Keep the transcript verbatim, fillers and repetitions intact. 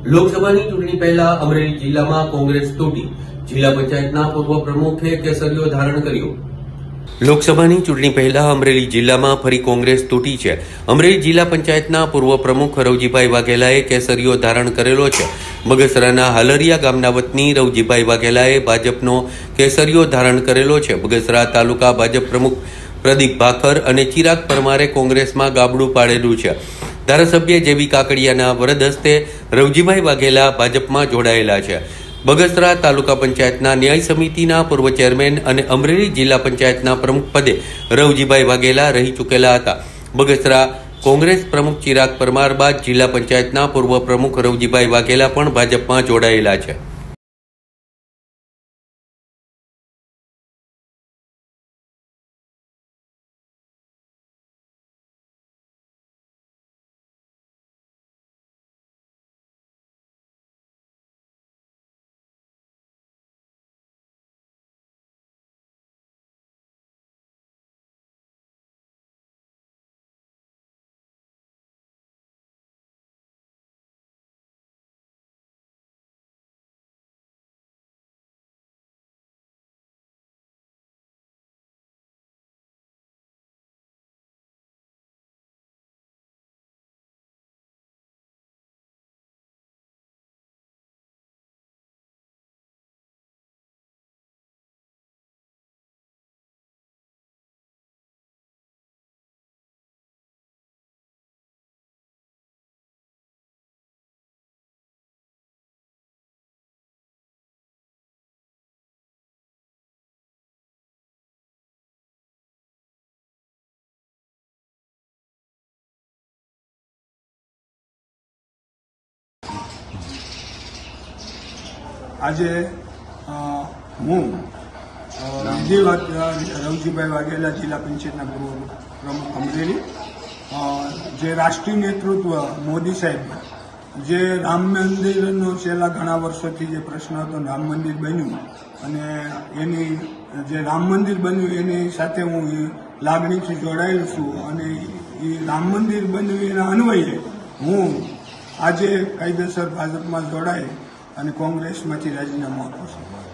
લોકસભાની ચૂંટણી પહેલા અમરેલી જિલ્લામાં કોંગ્રેસ તૂટી, જિલ્લા પંચાયતના પૂર્વ પ્રમુખે કેસરીયો ધારણ કર્યો। લોકસભાની ચૂંટણી પહેલા અમરેલી જિલ્લામાં ફરી કોંગ્રેસ તૂટી છે। અમરેલી જિલ્લા પંચાયતના પૂર્વ પ્રમુખ રવજીભાઈ વાઘેલાએ કેસરીયો ધારણ કરેલો છે। બગસરાના હાલરિયા ગામના વતની રવજીભાઈ વાઘેલાએ ભાજપનો કેસરીયો ધારણ કરેલો છે। બગસરા તાલુકા ભાજપ પ્રમુખ પ્રદીપ ભાખર અને ચિરાગ પરમારે કોંગ્રેસમાં ગાબડું પાડેલું છે। ધારાસભ્ય જેવી કાકડિયાના વરદ હસ્તે રવજીભાઈ વાઘેલા ભાજપમાં જોડાયેલા છે। બગસરા તાલુકા પંચાયતના ન્યાય સમિતિના પૂર્વ ચેરમેન અને અમરેલી જિલ્લા પંચાયતના પ્રમુખ પદે રવજીભાઈ વાઘેલા રહી ચૂકેલા હતા। બગસરા કોંગ્રેસ પ્રમુખ ચિરાગ પરમાર બાદ જિલ્લા પંચાયતના પૂર્વ પ્રમુખ રવજીભાઈ વાઘેલા પણ ભાજપમાં જોડાયેલા છે। આજે હું વિધિવત રવજીભાઈ વાઘેલા જિલ્લા પંચાયતના પૂર્વ પ્રમુખ અમરેલી જે રાષ્ટ્રીય નેતૃત્વ મોદી સાહેબ જે રામ મંદિરનો છેલ્લા ઘણા વર્ષોથી જે પ્રશ્ન હતો રામ મંદિર બન્યું અને એની જે રામ મંદિર બન્યું એની સાથે હું લાગણીથી જોડાયેલ છું અને એ રામ મંદિર બન્યું એના અન્વયે હું આજે કાયદેસર ભાજપમાં જોડાય અને કોંગ્રેસમાંથી રાજીનામું આપું છું।